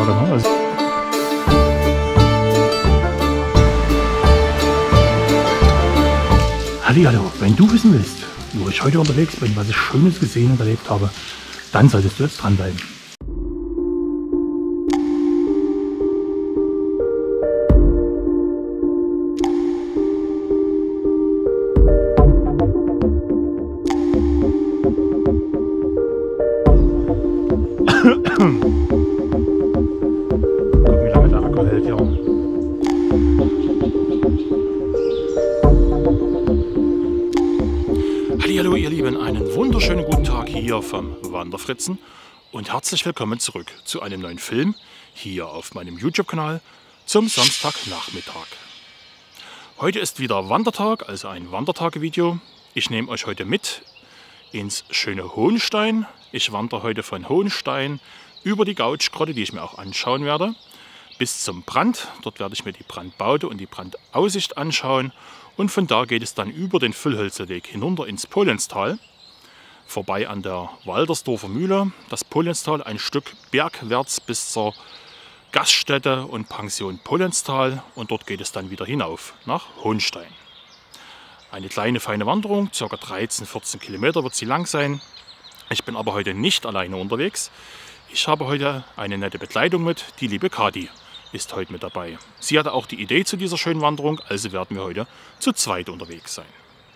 heutzutage. Ne? Also Hallihallo, wenn du wissen willst, wo ich heute unterwegs bin, was ich Schönes gesehen und erlebt habe, dann solltest du jetzt dranbleiben. Guck, wie lange der Akku hält, ja. Hallo ihr Lieben, einen wunderschönen guten Tag hier vom Wanderfritzen und herzlich willkommen zurück zu einem neuen Film hier auf meinem YouTube-Kanal zum Samstagnachmittag. Heute ist wieder Wandertag, also ein Wandertage-Video. Ich nehme euch heute mit ins schöne Hohenstein. Ich wandere heute von Hohenstein über die Gautschgrotte, die ich mir auch anschauen werde, bis zum Brand. Dort werde ich mir die Brandbaute und die Brandaussicht anschauen. Und von da geht es dann über den Füllhölzerweg hinunter ins Polenstal, vorbei an der Waldersdorfer Mühle, das Polenstal ein Stück bergwärts bis zur Gaststätte und Pension Polenstal und dort geht es dann wieder hinauf nach Hohenstein. Eine kleine feine Wanderung, ca. 13-14 Kilometer wird sie lang sein. Ich bin aber heute nicht alleine unterwegs. Ich habe heute eine nette Begleitung mit, die liebe Kati ist heute mit dabei. Sie hatte auch die Idee zu dieser schönen Wanderung, also werden wir heute zu zweit unterwegs sein.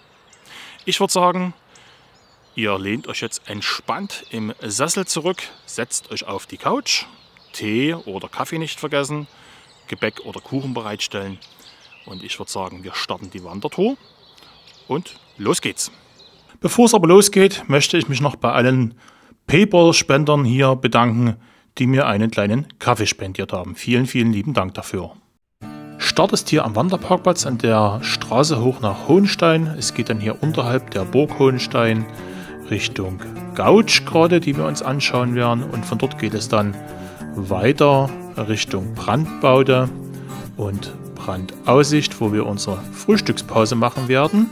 Ich würde sagen, ihr lehnt euch jetzt entspannt im Sessel zurück, setzt euch auf die Couch, Tee oder Kaffee nicht vergessen, Gebäck oder Kuchen bereitstellen und ich würde sagen, wir starten die Wandertour und los geht's. Bevor es aber losgeht, möchte ich mich noch bei allen PayPal-Spendern hier bedanken, die mir einen kleinen Kaffee spendiert haben. Vielen, vielen lieben Dank dafür. Start ist hier am Wanderparkplatz an der Straße hoch nach Hohenstein. Es geht dann hier unterhalb der Burg Hohenstein Richtung Gautschgrotte, die wir uns anschauen werden. Und von dort geht es dann weiter Richtung Brandbaute und Brandaussicht, wo wir unsere Frühstückspause machen werden.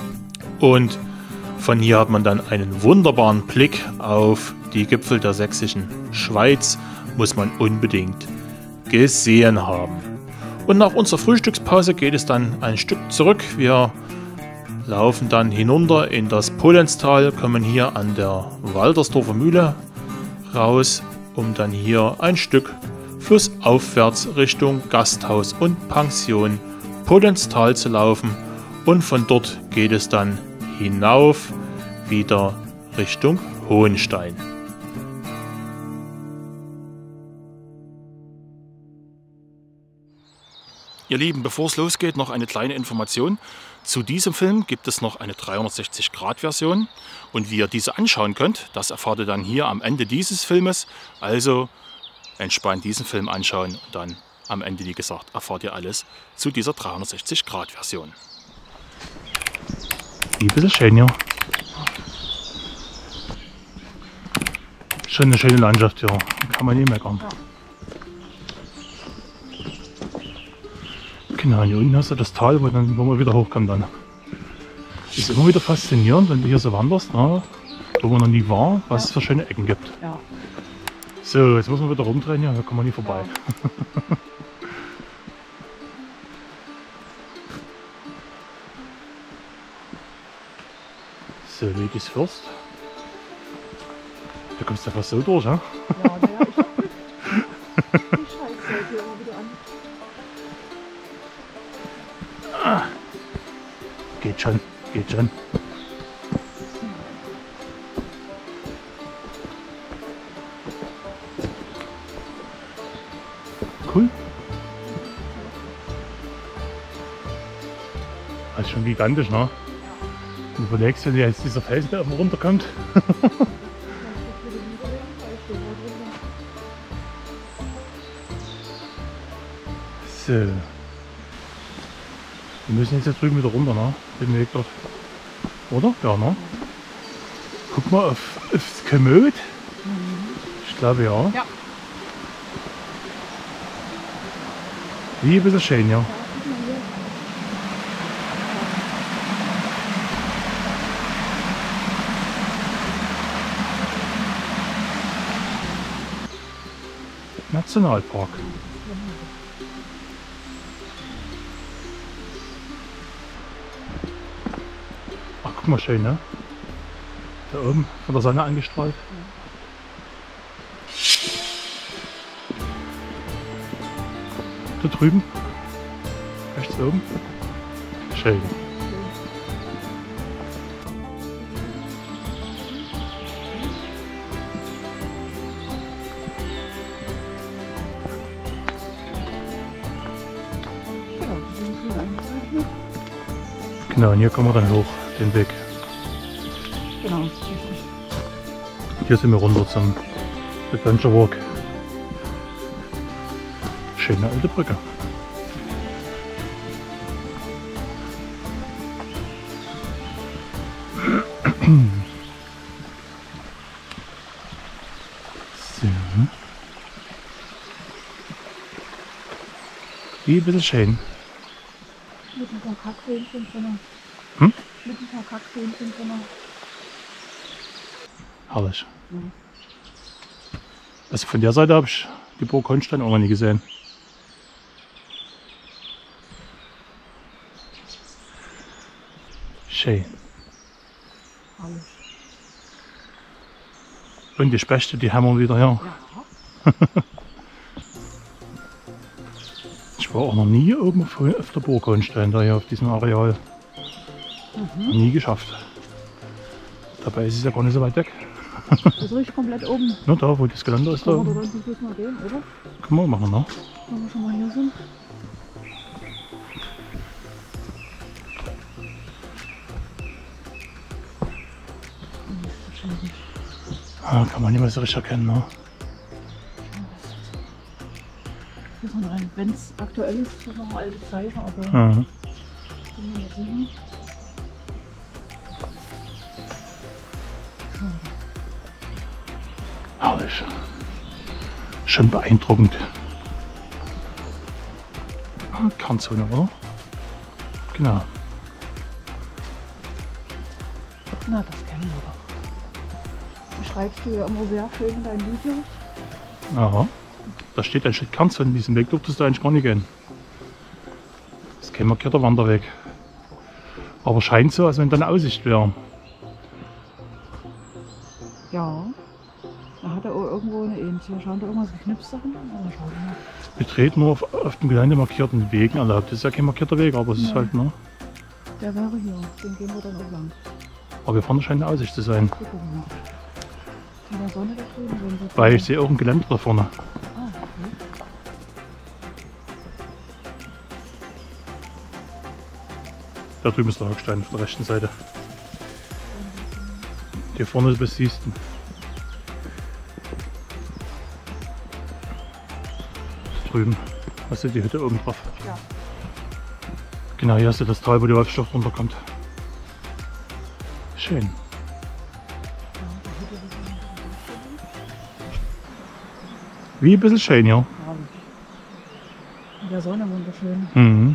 Und von hier hat man dann einen wunderbaren Blick auf die Gipfel der sächsischen Schweiz, muss man unbedingt gesehen haben. Und nach unserer Frühstückspause geht es dann ein Stück zurück. Wir laufen dann hinunter in das Polenstal, kommen hier an der Waldersdorfer Mühle raus, um dann hier ein Stück flussaufwärts Richtung Gasthaus und Pension Polenstal zu laufen. Und von dort geht es dann hinauf wieder Richtung Hohenstein. Ihr Lieben, bevor es losgeht, noch eine kleine Information. Zu diesem Film gibt es noch eine 360-Grad-Version und wie ihr diese anschauen könnt, das erfahrt ihr dann hier am Ende dieses Filmes. Also entspannt diesen Film anschauen und dann am Ende, wie gesagt, erfahrt ihr alles zu dieser 360-Grad-Version. Wie ein bisschen schön, ja. Schon eine schöne Landschaft, ja. Kann man nicht meckern. Genau, hier unten hast du das Tal, wo man wieder hochkommt dann. Ist immer wieder faszinierend, wenn du hier so wanderst, ne, wo man noch nie war, was es für schöne Ecken gibt. Ja. So, jetzt muss man wieder rumdrehen, ja, da kommen wir nie vorbei. So, Weg ist Fürst. Da kommst du fast so durch, ja? Ja, naja, ich hab Glück. Ich scheiße hier immer wieder an. Ah. Geht schon, geht schon. Cool. Das ist schon gigantisch, ne? Du überlegst, wenn jetzt dieser Felsen da runterkommt. So. Wir müssen jetzt hier drüben wieder runter, ne? Den Weg dort. Oder? Ja, ne? Guck mal aufs Komoot. Ich glaube ja. Ja. Wie ein bisschen schön, ja. Nationalpark. Ach, guck mal, schön, ne? Da oben von der Sonne angestrahlt. Da drüben, rechts oben. Schön. Genau, und hier kommen wir dann hoch, den Weg. Genau. Hier sind wir runter zum Adventure Walk. Schöne alte Brücke. So. Wie ein bisschen schön. Mit ein paar Kackhähnchen drin. Hm? Mit ein paar Kackhähnchen drin. Herrlich. Mhm. Also von der Seite habe ich die Burg Holstein auch noch nie gesehen. Schön. Alles. Und die Spechte, die haben wir wieder her. Ja. Ich war auch noch nie oben auf der Burg Holstein, da hier auf diesem Areal. Noch nie geschafft. Dabei ist es ja gar nicht so weit weg. Das ist richtig komplett oben. Nur da, wo das Gelände ist, da. Können wir da unten gut mal gehen, oder? Können wir machen, ne? Wenn wir schon mal hier sind. Ah, kann man nicht mehr so richtig erkennen, ne? Hier von rein. Wenn es aktuell ist, ist das noch eine alte Zeichen, aber Mhm. können wir nicht sehen. Herrlich. Schon beeindruckend. Ah, Kernzone, oder? Genau. Na, das kennen wir doch. Beschreibst du ja immer sehr schön in deinen Videos. Aha. Da steht ein Schild Kernzone. Diesen Weg durftest du eigentlich gar nicht gehen. Das ist kein markierter Wanderweg. Aber scheint so, als wenn da eine Aussicht wäre. Ja. Da hat er auch irgendwo eine ähnliche. Schauen da irgendwas geknipst Sachen? Oder schau mal. Betreten nur auf dem Gelände markierten Wegen erlaubt. Das ist ja kein markierter Weg, aber es ist Ja. halt, ne? Der wäre hier. Den gehen wir dann auch lang. Aber hier vorne scheint eine Aussicht zu sein. Wir gucken mal. In der Sonne da drüben sehen wir. Weil ich sehe auch ein Geländer da vorne. Ah, okay. Da drüben ist der Hackstein auf der rechten Seite. Hier vorne ist das siehst du. Da drüben. Hast du die Hütte oben drauf? Ja. Genau, hier hast du das Tal, wo die Wolfsstoff runterkommt. Schön. Wie ein bisschen schön, ja. Herrlich. In der Sonne wunderschön. Mhm.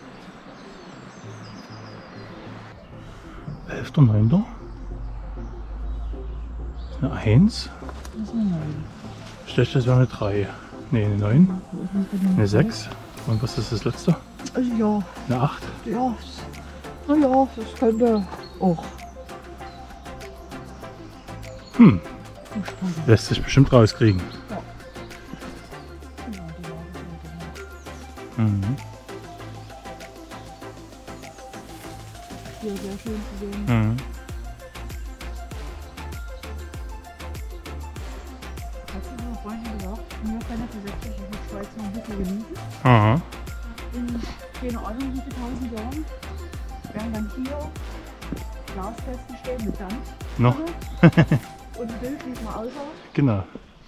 11.9. Eine 1. Das ist eine 9. Schlecht, das wäre eine 3. Ne, eine 9. Eine 6. Und was ist das letzte? Also ja, Eine 8. ja. Naja, das könnte auch. Hm, Spannend. lässt sich bestimmt rauskriegen. Ja. Genau, die Lage ist Mhm. hier sehr schön zu sehen. Mhm. Hast du mir vorhin gesagt, mir kann ja tatsächlich die Schweiz noch ein bisschen genießen. Aha. In keine Ahnung wie viele 1000 Jahren werden dann hier Glaskästen stehen mit Sand. Noch? Und ein Bild, wie es mal aussah. Genau.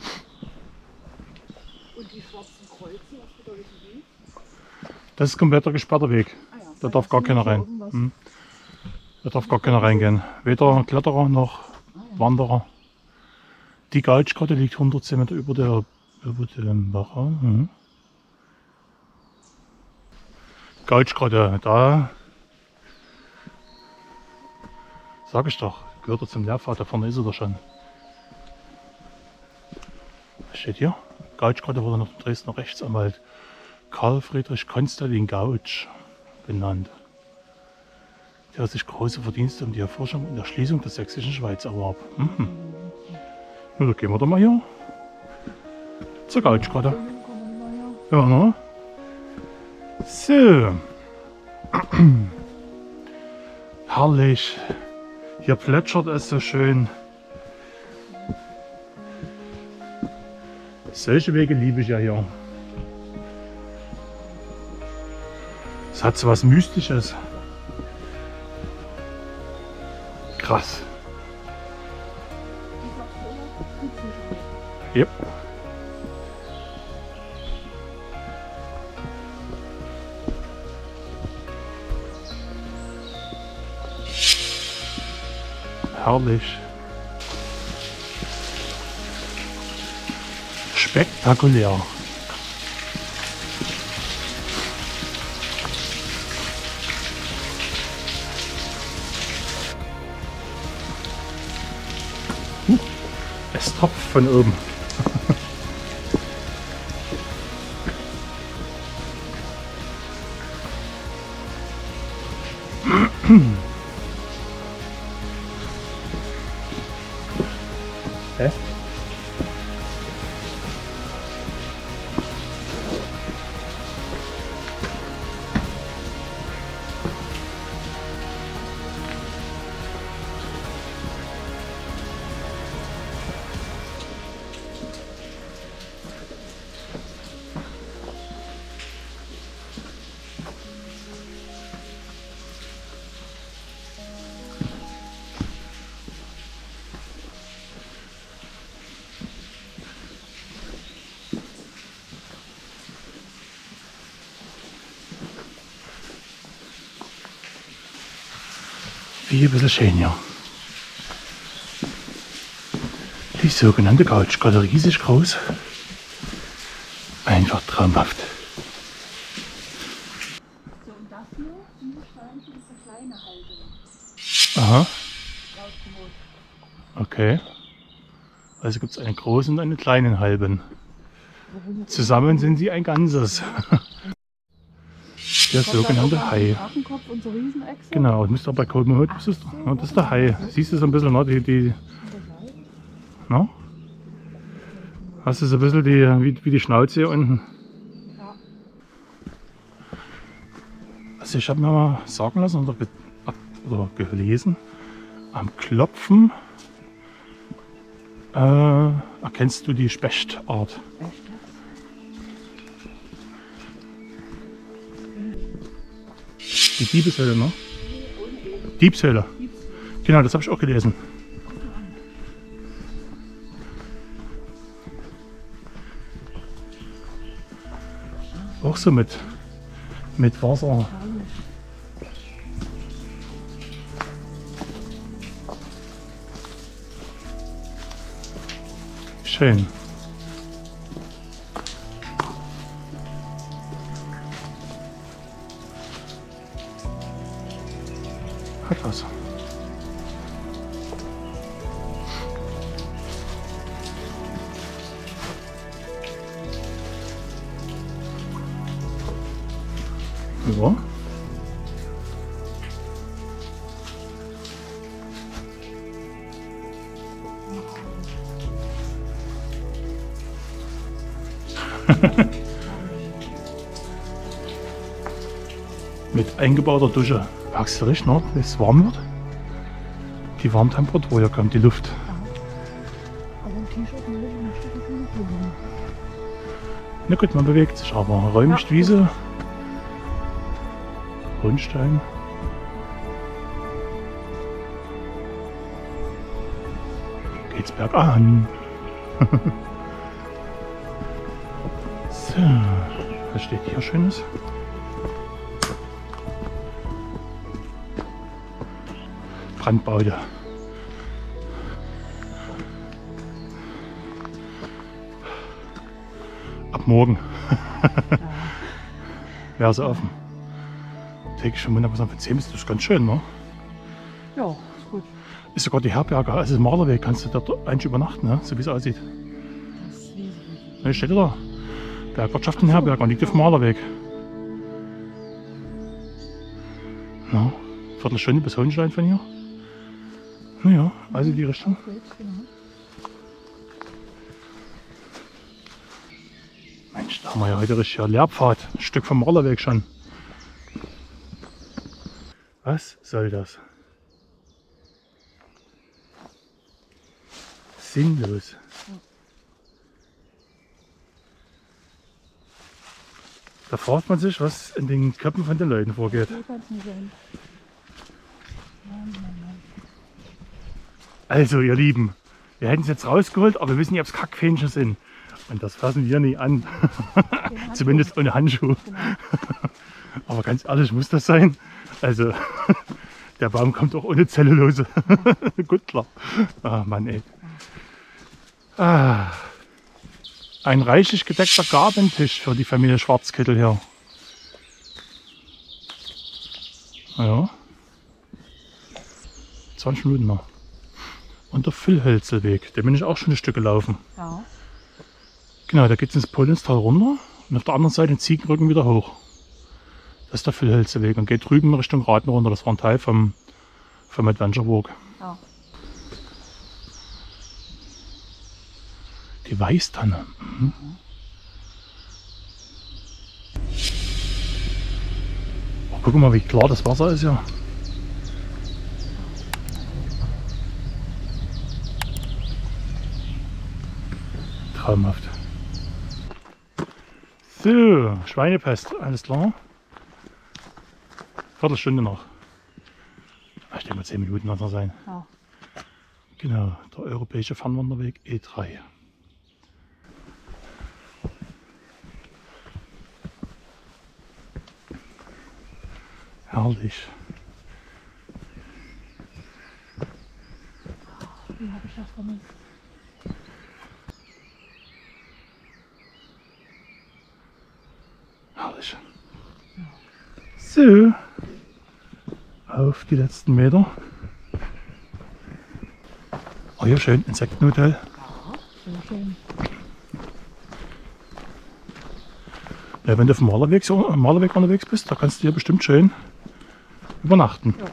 Und die schwarzen Kreuze, was bedeutet die? Das ist kompletter gesperrter Weg. Ah ja, Da darf gar keiner rein. irgendwas. Mhm. Da darf gar keiner reingehen. Weder Kletterer noch Wanderer. Die Gautschkarte liegt 110 Meter über dem Bacher. Mhm. Gautschkarte, da sag ich doch, gehört er zum Lehrpfad, da vorne ist er doch schon. Was steht hier? Gautsch-Grotte wurde nach dem Dresdner Rechtsanwalt Karl Friedrich Konstantin Gautsch benannt, der sich große Verdienste um die Erforschung und Erschließung der sächsischen Schweiz erwarb. Mhm. Na, da gehen wir doch mal hier zur Gautsch-Grotte. Ja, ne? So. Herrlich. Hier plätschert es so schön. Solche Wege liebe ich ja hier. Es hat so was Mystisches. Krass. Yep. Herrlich. Spektakulär. Es tropft von oben. Hä? Wie ein bisschen schön hier. Die sogenannte Gautsch-Grotte, riesig groß. Einfach traumhaft. So, und das hier, diese Steinchen, ist eine kleine Halde. Aha, Laut Komoot. okay. Also gibt es einen großen und einen kleinen Halben. Zusammen sind sie ein Ganzes. Der sogenannte Hai. Hakenkopf und so Riesenechse. Genau, das müsste auch bei Komoot. Das ist der Hai. Siehst du so ein bisschen, ne? No? Hast du so ein bisschen wie die Schnauze hier unten? Ja. Also ich habe mir mal sagen lassen oder gelesen, am Klopfen erkennst du die Spechtart. Echt? Die Diebeshöhle, ne? Diebshöhle. Genau, das habe ich auch gelesen. Auch so mit Wasser. Schön. Hat was. Ja. Mit eingebauter Dusche. Merkst du richtig, ne? Wenn es warm wird? Die Warmtemperatur, hier kommt die Luft. Aber ein T-Shirt muss ich ein Stück von der Blume. Na gut, man bewegt sich, aber räumlich Ja. Wiese, Grundstein. Geht's bergan. So, was steht hier Schönes? Brandbaude. Ab morgen wäre sie offen. Täglich schon wunderbar von 10 bis, das ist ganz schön, ne? Ja, ist gut. Ist sogar die Herberge, also das Malerweg, kannst du da eigentlich übernachten, ne? So wie es aussieht. Das ist riesig. Da steht da. Bergwirtschaft in Herberg und liegt auf dem Malerweg. Ja, Viertelstunde bis Hohenstein von hier. Naja, also die Richtung. Mensch, da haben wir ja heute richtig Lehrpfad. Ein Stück vom Malerweg schon. Was soll das? Sinnlos. Da fragt man sich, was in den Köpfen von den Leuten vorgeht. Also ihr Lieben, wir hätten es jetzt rausgeholt, aber wir wissen nicht, ob es Kackfähnchen sind. Und das fassen wir nie an. Zumindest ohne Handschuhe. Aber ganz ehrlich, muss das sein? Also, der Baum kommt auch ohne Zellulose. Gut klar. Ah, Mann ey. Ah. Ein reichlich gedeckter Gabentisch für die Familie Schwarzkittel hier. Ja. 20 Minuten noch. Und der Füllhölzelweg, den bin ich auch schon ein Stück gelaufen. Ja. Genau, da geht es ins Pollenstal runter und auf der anderen Seite den Ziegenrücken wieder hoch. Das ist der Füllhölzelweg und geht drüben Richtung Raten runter. Das war ein Teil vom Adventure Walk. Ja. Die Weißtanne. Mhm. Oh, guck mal, wie klar das Wasser ist ja. Traumhaft. So, Schweinepest, alles klar. Viertelstunde noch. Ich denke mal 10 Minuten wird er sein. Ja. Genau, der europäische Fernwanderweg E3. Herrlich. Wie habe ich das vermisst? Herrlich. So, auf die letzten Meter. Oh, hier schön, Insektenhotel. Ja, sehr schön. Ja, wenn du auf dem Malerweg unterwegs bist, da kannst du hier bestimmt schön übernachten. Ja.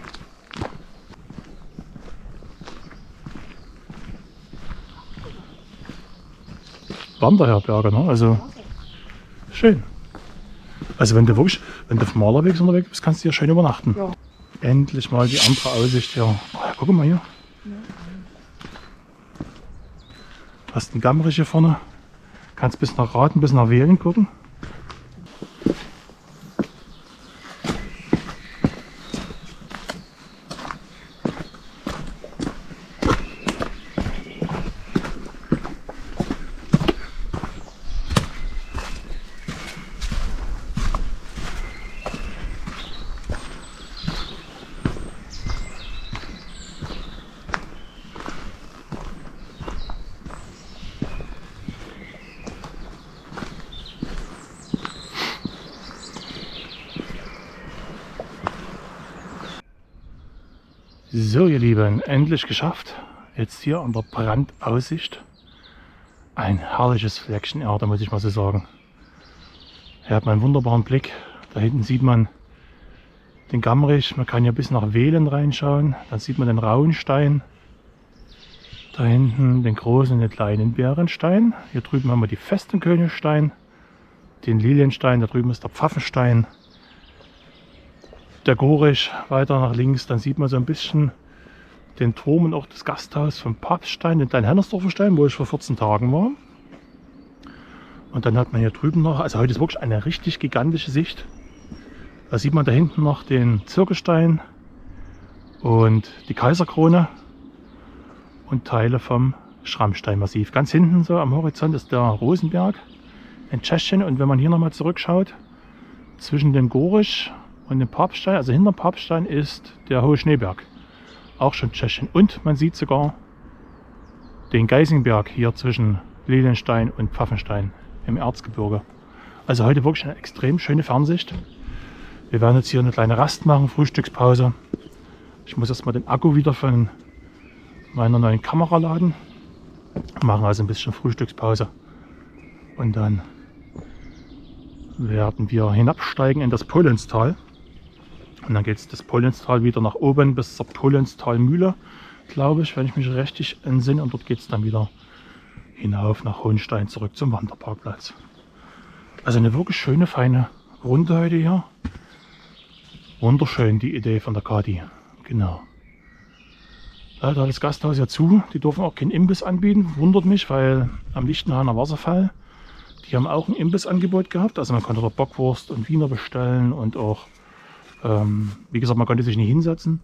Wanderherberge, ne? Also schön. Also wenn du auf dem Malerweg unterwegs bist, kannst du hier schön übernachten. Ja. Endlich mal die andere Aussicht hier. Oh, ja, guck mal hier. Ja. Hast einen Gammerich hier vorne. Kannst bis nach Raten, bis nach Wählen gucken. So ihr Lieben, endlich geschafft. Jetzt hier an der Brandaussicht. Ein herrliches Fleckchen Erde, muss ich mal so sagen. Hier hat man einen wunderbaren Blick. Da hinten sieht man den Gammerich. Man kann hier bis nach Wählen reinschauen. Dann sieht man den Rauenstein. Da hinten den großen und den kleinen Bärenstein. Hier drüben haben wir die festen Königstein. Den Lilienstein, da drüben ist der Pfaffenstein. Der Gorich weiter nach links, dann sieht man so ein bisschen den Turm und auch das Gasthaus vom Papststein, den Klein-Hennersdorfer Stein, wo ich vor 14 Tagen war. Und dann hat man hier drüben noch, also heute ist wirklich eine richtig gigantische Sicht. Da sieht man da hinten noch den Zirkelstein und die Kaiserkrone und Teile vom Schrammsteinmassiv. Ganz hinten so am Horizont ist der Rosenberg, ein Tschechien, und wenn man hier nochmal zurückschaut, zwischen dem Gorich und dem Papststein, also hinter dem Papststein, ist der Hohe Schneeberg, auch schon Tschechien. Und man sieht sogar den Geisingberg hier zwischen Lilienstein und Pfaffenstein im Erzgebirge. Also heute wirklich eine extrem schöne Fernsicht. Wir werden jetzt hier eine kleine Rast machen, Frühstückspause. Ich muss erstmal den Akku wieder von meiner neuen Kamera laden. Wir machen also ein bisschen Frühstückspause Und dann werden wir hinabsteigen in das Polenstal. Und dann geht es das Polenstal wieder nach oben bis zur Polenstalmühle, glaube ich, wenn ich mich richtig entsinne. Und dort geht es dann wieder hinauf nach Hohenstein zurück zum Wanderparkplatz. Also eine wirklich schöne, feine Runde heute hier. Wunderschön die Idee von der Kati. Genau. Da hat das Gasthaus ja zu. Die dürfen auch keinen Imbiss anbieten. Wundert mich, weil am Lichtenhainer Wasserfall, die haben auch ein Imbissangebot gehabt. Also man konnte dort Bockwurst und Wiener bestellen und auch, wie gesagt, man konnte sich nicht hinsetzen.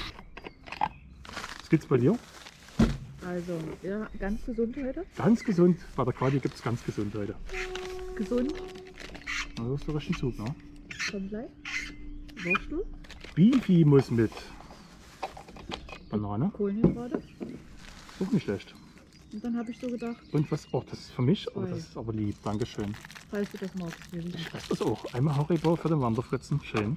Was gibt's bei dir? Also, ja, ganz gesund heute. Ganz gesund. Bei der Kati gibt es ganz gesund heute. Gesund. Das ist der richtige Zug, ne? Komm gleich. Würstel. Beefy muss mit. Banane. Kohlenhydrate. Auch nicht schlecht. Und dann habe ich so gedacht, Und was? Oh, das ist für mich. Oh, das ist aber lieb. Dankeschön. falls du das magst. Will Ich esse das auch. Einmal Haribo für den Wanderfritzen. Schön.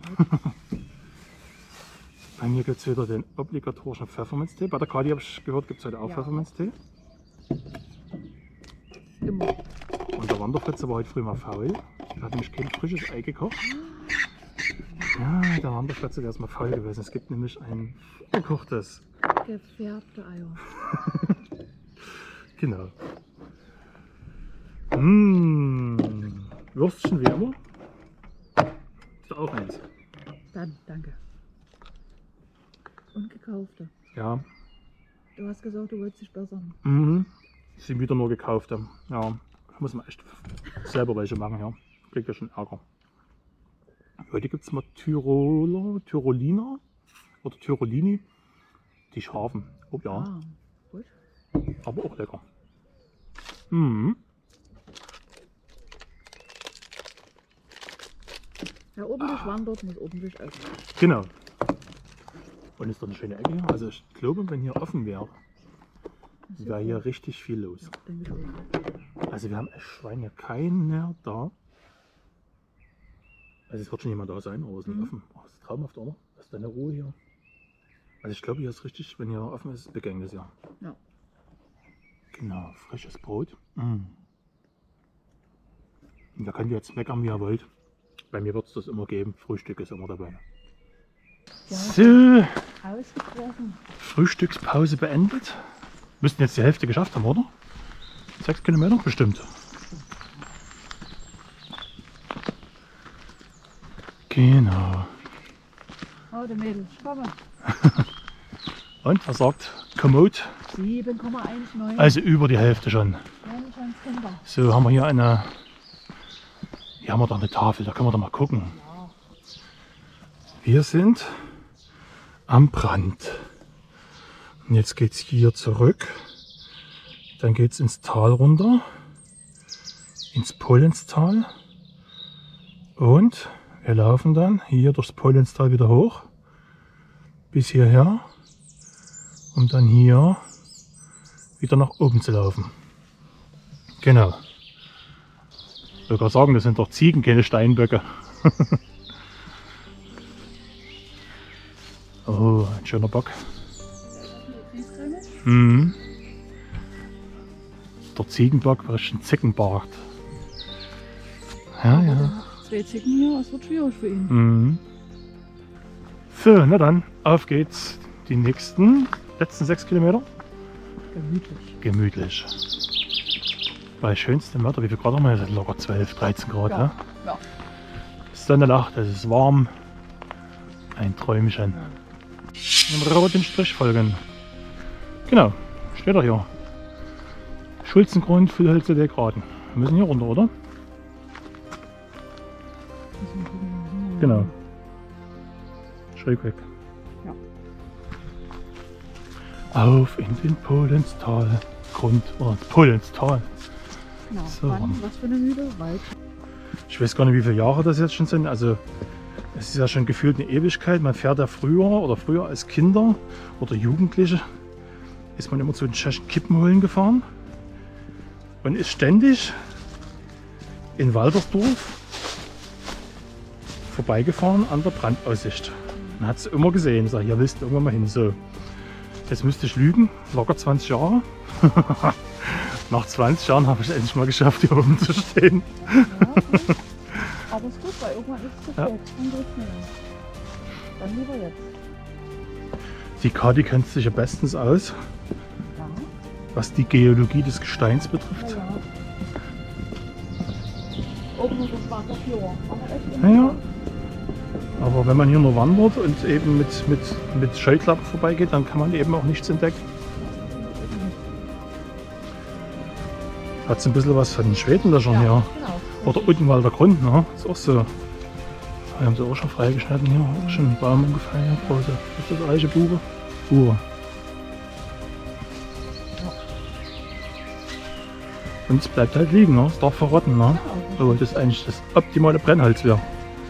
Bei mir gibt es wieder den obligatorischen Pfefferminztee. Bei der Kati habe ich gehört, gibt es heute auch Ja. Pfefferminztee. Immer. Und der Wanderfritze war heute früh mal faul. Er hat nämlich kein frisches Ei gekocht. Ja, der Wanderfritze wäre erstmal faul gewesen. Es gibt nämlich ein gekochtes. Gefärbte Eier. Genau. Würstchen wie immer. Ist da auch eins. Dann, danke. Und gekaufte. Ja. Du hast gesagt, du wolltest dich bessern. Sind wieder nur gekaufte. Ja. Muss man echt selber welche machen, ja. Kriegt ja schon Ärger. Heute gibt es mal Tyroliner oder Tyrolini. Die scharfen. Oh ja. Ah, gut. Aber auch lecker. Wer ordentlich wandert, muss ordentlich essen. Genau. Und ist doch eine schöne Ecke hier. Also ich glaube, wenn hier offen wäre, wäre hier richtig viel los. Ja, denke ich auch. Also wir haben echt Schwein hier keiner da. Also es wird schon jemand da sein, aber es ist nicht offen. Oh, das ist traumhaft, oder? Das ist eine Ruhe hier. Also ich glaube, hier ist richtig, wenn hier offen ist, Begängnis, ja. Ja. Genau, frisches Brot. Und da könnt ihr jetzt meckern, wie ihr wollt. Bei mir wird es das immer geben. Frühstück ist immer dabei. Ja. So, Ausgebrochen. Frühstückspause beendet. Müssten jetzt die Hälfte geschafft haben, oder? 6 Kilometer bestimmt. Genau. Oh, der Mädel, ich komme. Und was sagt Komoot? 7,19. Also über die Hälfte schon. Kinder. So, haben wir hier eine. Hier haben wir doch eine Tafel, da können wir doch mal gucken. Ja. Wir sind am Brand. Und jetzt geht es hier zurück. Dann geht es ins Tal runter. Ins Polenstal. Und wir laufen dann hier durchs Polenstal wieder hoch. Bis hierher. Um dann hier wieder nach oben zu laufen. Genau. Ich würde gerade sagen, das sind doch Ziegen, keine Steinböcke. Oh, ein schöner Bock. Der Ziegenbock war ein Zickenbart. Ja, ja. 2 Zicken hier, das wird schwierig für ihn. So, na dann, auf geht's. Die letzten 6 Kilometer. Gemütlich. Gemütlich. Bei schönstem Wetter, wie viel Grad haben wir? Locker 12, 13 Grad. Ja. Ja. Sonne lacht, es ist warm. Ein Träumchen. Dem roten Strich folgen. Genau, steht er hier. Schulzengrund, Füllhölzer der Graden. Wir müssen hier runter, oder? Genau. Schräg weg. Ja. Auf in den Polenstal. Grund oder Polenstal. Genau. So. Wann, was für eine Mühle? Wald. Ich weiß gar nicht, wie viele Jahre das jetzt schon sind. Also es ist ja schon gefühlt eine Ewigkeit. Man fährt ja früher als Kinder oder Jugendliche ist man immer zu den tschechischen Kippenholen gefahren und ist ständig in Waltersdorf vorbeigefahren an der Brandaussicht. Man hat es immer gesehen. Ich sage, hier willst du irgendwann mal hin. So, jetzt müsste ich lügen, locker 20 Jahre. Nach 20 Jahren habe ich es endlich mal geschafft, hier oben zu stehen. Ja, okay. Aber ist gut, weil irgendwann ist es zu spät. Dann geht's nicht mehr. Dann lieber jetzt. Die Kati kennt sich ja bestens aus, Ja. was die Geologie des Gesteins betrifft. Ja. Oben nur das Wasserführer. Aber echt Ja, ja. interessant. Aber wenn man hier nur wandert und eben mit Scheuklappen vorbeigeht, dann kann man eben auch nichts entdecken. Hat so ein bisschen was von den Schwedenlöchern Ja, hier. genau. Oder Uttenwalder Grund, ne? Ist auch so. Wir haben sie auch schon freigeschnitten hier. Auch schon ein Baum umgefallen. Große. Ist das Eiche Buche? Buche. Und es bleibt halt liegen, ne? Es darf verrotten, ne? Obwohl das eigentlich das optimale Brennholz wäre.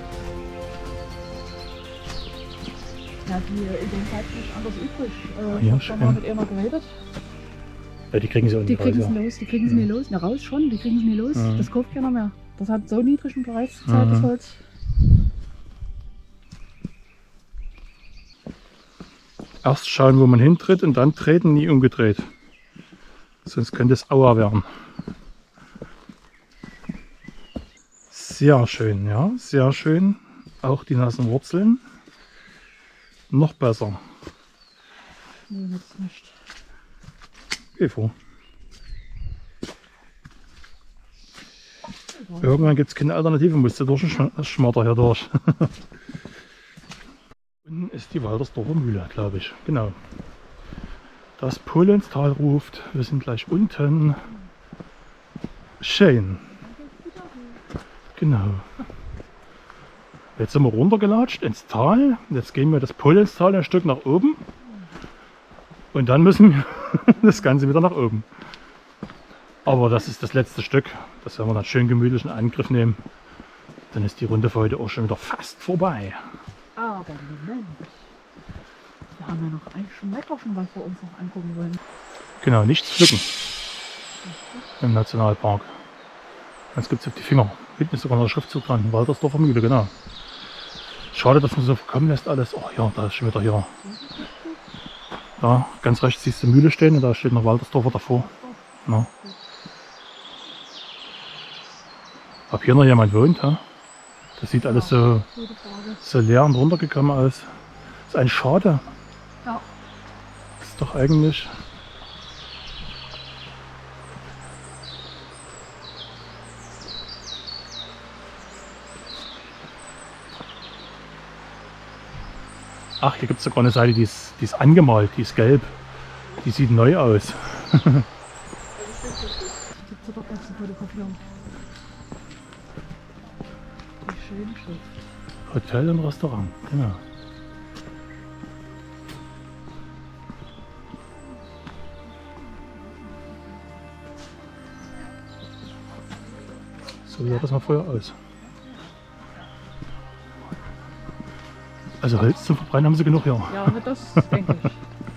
Ja, die in dem Zeit nicht anders übrig. Ja, Ich habe mal mit einer geredet. Ja, die kriegen sie auch Die nicht raus. kriegen es Ja. nicht los, die kriegen es nicht los. Na raus schon, die kriegen es nicht los. Mhm. Das kauft keiner mehr. Das hat so niedrigen Preis zurzeit, Mhm. das Holz. Erst schauen, wo man hintritt und dann treten, nie umgedreht. Sonst könnte es Aua werden. Sehr schön, ja, sehr schön. Auch die nassen Wurzeln. Noch besser. Nee, jetzt nicht. Geh vor. Irgendwann gibt es keine Alternative, musst du durch den Schmatter hier durch. Unten ist die Waltersdorfer Mühle, glaube ich. Genau. Das Polenstal ruft. Wir sind gleich unten. Schön. Genau. Jetzt sind wir runtergelatscht ins Tal. Jetzt gehen wir das Polenstal ein Stück nach oben. Und dann müssen wir das Ganze wieder nach oben. Aber das ist das letzte Stück. Das werden wir dann schön gemütlich in Angriff nehmen. Dann ist die Runde für heute auch schon wieder fast vorbei. Aber Moment. Wir haben ja noch ein Schmetterchen, was wir uns noch angucken wollen. Genau, nichts pflücken im Nationalpark. Jetzt gibt es auf die Finger. Hinten ist sogar noch ein Schriftzug dran. Waltersdorfer Mühle, genau. Schade, dass man so kommen lässt alles. Oh ja, da ist schon wieder hier. Da, ganz rechts siehst du Mühle stehen und da steht noch Waltersdorfer davor. Ja. Ob hier noch jemand wohnt, ha? Das sieht alles so, Gute Frage. so leer und runtergekommen aus. Das ist ein Schade. Ja. Das ist doch eigentlich. Ach, hier gibt es sogar eine Seite, die ist angemalt, die ist gelb. Die sieht neu aus. Gibt's ja doch ganz gute Papier. Wie schön Schrift. Hotel und Restaurant, genau. So sah das mal vorher aus. Also Holz zum Verbrennen haben sie genug, ja. Ja, aber das denke ich.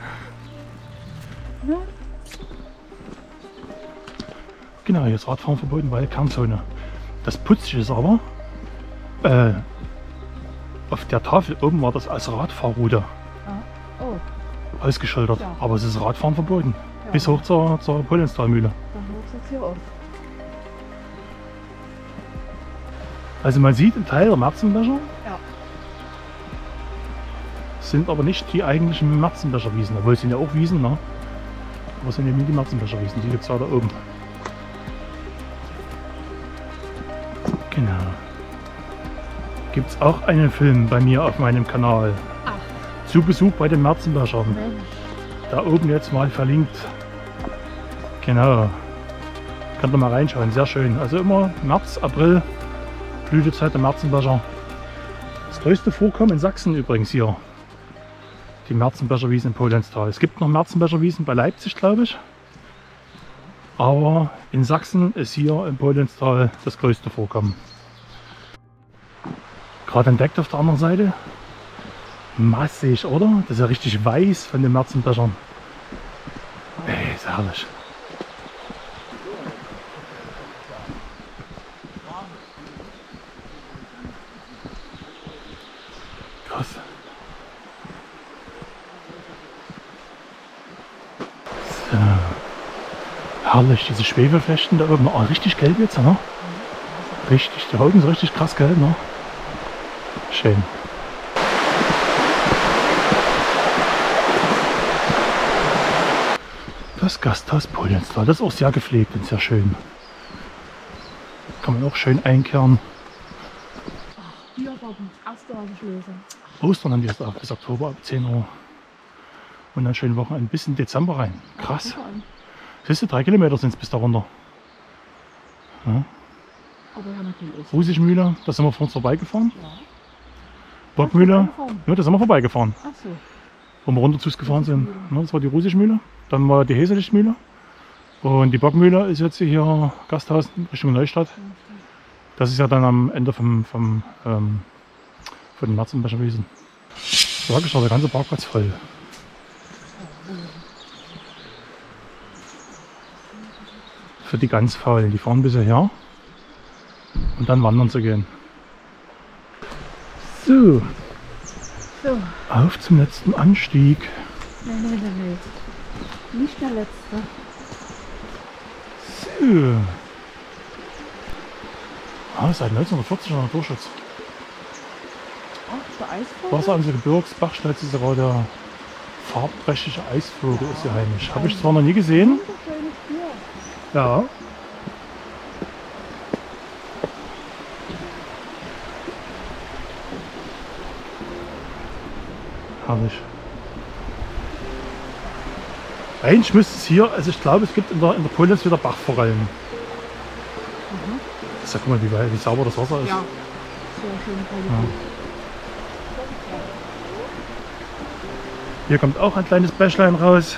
Ja. Genau, hier ist Radfahren verboten, weil Kernzone. Das Putzige ist aber, auf der Tafel oben war das als Radfahrroute Ah. Oh, ausgeschildert. Ja. Aber es ist Radfahren verboten. Ja. Bis hoch zur Polenstalmühle. dann hört es jetzt hier auf. Also man sieht einen Teil der Märzenbecher, Ja. sind aber nicht die eigentlichen Märzenbecherwiesen. Obwohl es sind ja auch Wiesen, ne? Aber es sind eben nicht die Märzenbecherwiesen, die gibt es ja da oben. Genau. Gibt es auch einen Film bei mir auf meinem Kanal. Ach. Zu Besuch bei den Märzenbechern. Mensch. Da oben jetzt mal verlinkt. Genau. Könnt ihr mal reinschauen, sehr schön. Also immer März, April, Blütezeit der Märzenbecher. Das größte Vorkommen in Sachsen übrigens hier. Die Märzenbecherwiesen im Polenstal. Es gibt noch Märzenbecherwiesen bei Leipzig, glaube ich. Aber in Sachsen ist hier im Polenstal das größte Vorkommen. Gerade entdeckt auf der anderen Seite. Massig, oder? Das ist ja richtig weiß von den Märzenbechern. Ey, ist herrlich. Krass. So. Herrlich, diese Schwefelflechten da oben. Oh, richtig gelb jetzt, ne? Richtig, die Augen sind richtig krass gelb, ne? Schön. Das Gasthaus Polenstal, das ist auch sehr gepflegt und sehr schön. Kann man auch schön einkehren. Biergarten, erste Abendschlösung. Ostern haben die jetzt auf, bis Oktober ab 10 Uhr. Und dann schöne Wochen bis in Dezember rein. Krass. Siehst du, 3 Kilometer sind es bis da runter. Ja. Aber ja, natürlich. Rusigmühle, da sind wir vor uns vorbeigefahren. Ja. Bockmühle, ja, da sind wir vorbeigefahren. Ach so. Wo wir runter zu uns gefahren sind. Ja, das war die Rusigmühle. Dann war die Heselichtmühle. Und die Bockmühle ist jetzt hier Gasthaus Richtung Neustadt. Das ist ja dann am Ende von den Märzenbecherwiesen. Da ist der ganze Parkplatz voll. Für die ganz Faulen, die fahren bis hierher und dann wandern zu gehen. So, auf zum letzten Anstieg. Nein. Nicht der letzte. So. Seit 1940 noch Naturschutz. Ach, der Eisvogel? Wasser am Gebirgsbach ist sogar der farbprächtige Eisvogel ist hier heimisch. Habe ich zwar noch nie gesehen. Ja. Herrlich. Eigentlich müsste es hier, also ich glaube, es gibt in der Polens wieder Bachforellen. Sag mal, wie sauber das Wasser ist. Ja, sehr schön. Ja. Hier kommt auch ein kleines Bächlein raus.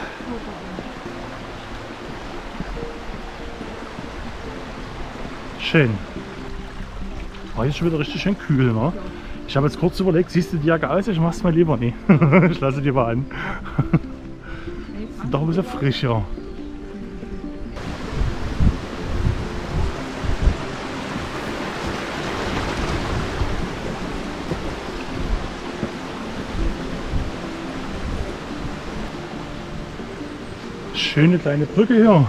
Schön. War jetzt schon wieder richtig schön kühl, ne? Ich habe jetzt kurz überlegt, siehst du die Jacke aus? Ich mach's mal lieber nicht. Ich lasse die mal an. Sind doch ein bisschen frischer. Schöne kleine Brücke hier.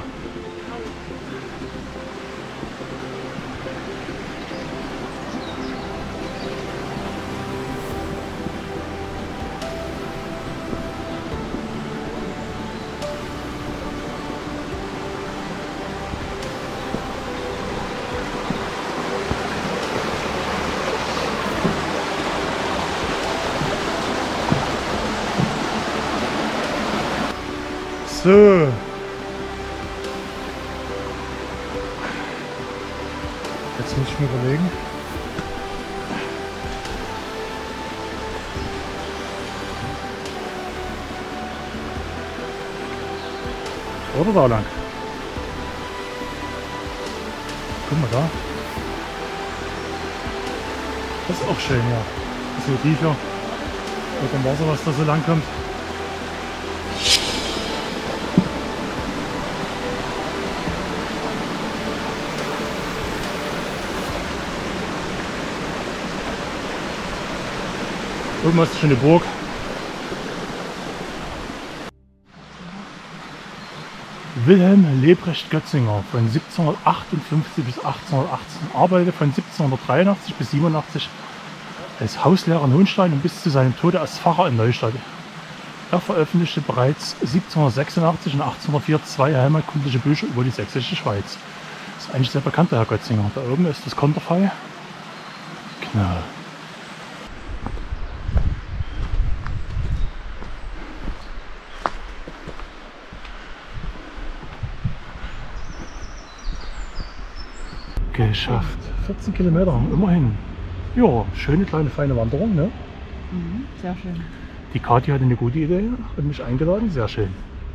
So. Jetzt muss ich mir überlegen. Oder da lang. Guck mal da. Das ist auch schön, ja. Das ist so tiefer. Mit dem Wasser, was da so lang kommt. Oben hast du schon eine Burg. Wilhelm Lebrecht Götzinger von 1758 bis 1818 arbeitete von 1783 bis 87 als Hauslehrer in Hohenstein und bis zu seinem Tode als Pfarrer in Neustadt. Er veröffentlichte bereits 1786 und 1804 2 heimatkundliche Bücher über die sächsische Schweiz. Das ist eigentlich sehr bekannt, der Herr Götzinger. Da oben ist das Konterfei. Genau. Geschafft. 14 Kilometer, immerhin. Ja, schöne kleine feine Wanderung, ne? Sehr schön. Die Kathi hatte eine gute Idee und mich eingeladen, sehr schön.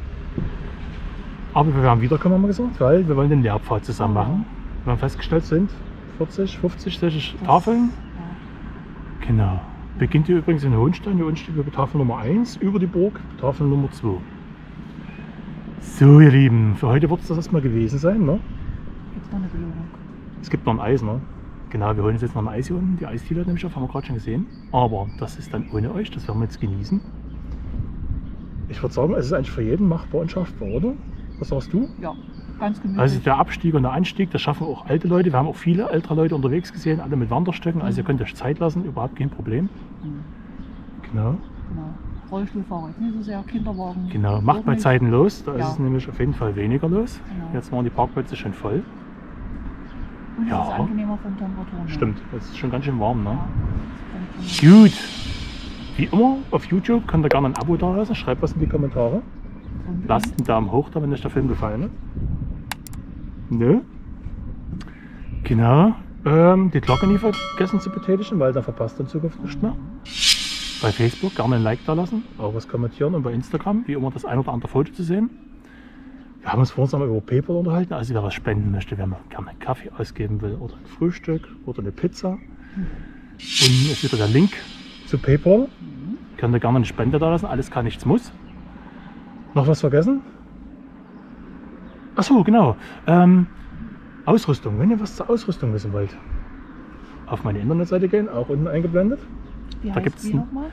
Aber wir werden wiederkommen, haben wir gesagt, weil wir wollen den Lehrpfad zusammen machen. Wir haben festgestellt, sind 40, 50, 60 Tafeln. Ja. Genau. Beginnt hier übrigens in Hohenstein. Hier unten steht Tafel Nummer 1, über die Burg, Tafel Nummer 2. So, ihr Lieben, für heute wird es das erstmal gewesen sein, ne? Jetzt noch eine Belohnung. Es gibt noch ein Eis, ne? Genau, wir holen uns jetzt noch ein Eis hier unten. Die Eisdiele nämlich auf, haben wir gerade schon gesehen. Aber das ist dann ohne euch, das werden wir jetzt genießen. Ich würde sagen, es ist eigentlich für jeden machbar und schaffbar, oder? Was sagst du? Ja. ganz gemütlich. Also der Abstieg und der Anstieg, das schaffen auch alte Leute. Wir haben auch viele ältere Leute unterwegs gesehen, alle mit Wanderstöcken. Also ihr könnt euch Zeit lassen, überhaupt kein Problem. Genau. Genau. Rollstuhlfahrer ist nicht so sehr, Kinderwagen. Genau, macht bei nicht. Zeiten los, da Ja. ist es nämlich auf jeden Fall weniger los. Genau. Jetzt waren die Parkplätze schon voll. Und Ja. es ist angenehmer von Temperaturen. Stimmt, es ist schon ganz schön warm, ne? Ja. Das ist Gut. Wie immer, auf YouTube könnt ihr gerne ein Abo da lassen, schreibt was in die Kommentare. schon- Lasst einen Daumen hoch da, wenn euch der Film gefallen hat. Ne? Genau. Die Glocke nie vergessen zu betätigen, weil dann verpasst ihr in Zukunft nichts mehr. Bei Facebook gerne ein Like da lassen, auch was kommentieren und bei Instagram, wie immer das ein oder andere Foto zu sehen. Wir haben uns vorhin nochmal über PayPal unterhalten, also wer was spenden möchte, wer mal gerne einen Kaffee ausgeben will oder ein Frühstück oder eine Pizza. Und ist wieder der Link zu PayPal. Könnt ihr gerne eine Spende da lassen, alles kann, nichts muss. Noch was vergessen? Achso, genau. Ausrüstung, wenn ihr was zur Ausrüstung wissen wollt. Auf meine Internetseite gehen, auch unten eingeblendet. Wie Da heißt gibt's die ein- nochmal?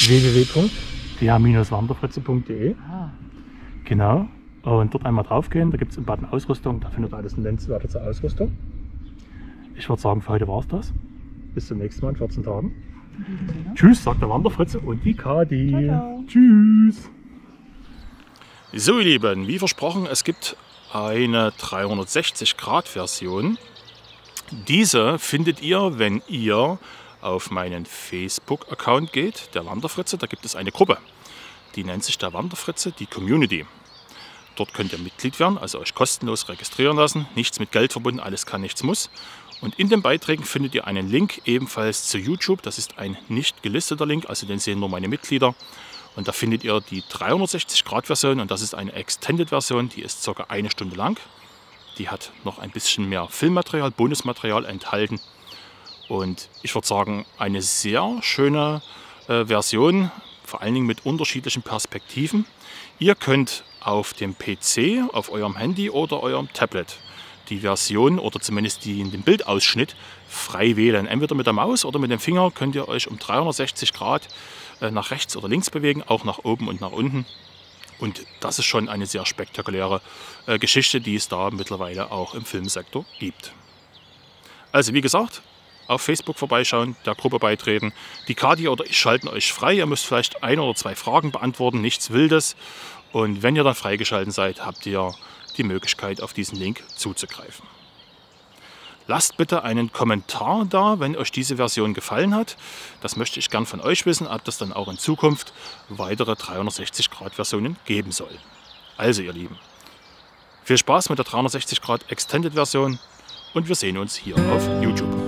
www.der-wanderfritze.de. Ah, Genau. Und dort einmal drauf gehen, da gibt es einen Button Ausrüstung, da findet ihr alles nennenswerte zur Ausrüstung. Ich würde sagen, für heute war es das. Bis zum nächsten Mal in 14 Tagen. in diesem Sinne. Tschüss, sagt der Wanderfritze und die Kadi. Ciao, ciao. Tschüss. So ihr Lieben, wie versprochen, es gibt eine 360-Grad-Version. Diese findet ihr, wenn ihr auf meinen Facebook-Account geht, der Wanderfritze. Da gibt es eine Gruppe, die nennt sich der Wanderfritze, die Community. Dort könnt ihr Mitglied werden, also euch kostenlos registrieren lassen. Nichts mit Geld verbunden, alles kann, nichts muss. Und in den Beiträgen findet ihr einen Link ebenfalls zu YouTube. Das ist ein nicht gelisteter Link, also den sehen nur meine Mitglieder. Und da findet ihr die 360-Grad-Version und das ist eine Extended-Version, die ist ca. 1 Stunde lang. Die hat noch ein bisschen mehr Filmmaterial, Bonusmaterial enthalten. Und ich würde sagen, eine sehr schöne Version, vor allen Dingen mit unterschiedlichen Perspektiven. Ihr könnt auf dem PC, auf eurem Handy oder eurem Tablet die Version oder zumindest den Bildausschnitt frei wählen. Entweder mit der Maus oder mit dem Finger könnt ihr euch um 360 Grad nach rechts oder links bewegen, auch nach oben und nach unten. Und das ist schon eine sehr spektakuläre Geschichte, die es da mittlerweile auch im Filmsektor gibt. Also wie gesagt, auf Facebook vorbeischauen, der Gruppe beitreten. Die Kadi oder ich schalten euch frei. Ihr müsst vielleicht 1 oder 2 Fragen beantworten, nichts Wildes. Und wenn ihr dann freigeschaltet seid, habt ihr die Möglichkeit, auf diesen Link zuzugreifen. Lasst bitte einen Kommentar da, wenn euch diese Version gefallen hat. Das möchte ich gern von euch wissen, ob das dann auch in Zukunft weitere 360-Grad-Versionen geben soll. Also ihr Lieben, viel Spaß mit der 360-Grad Extended-Version und wir sehen uns hier auf YouTube.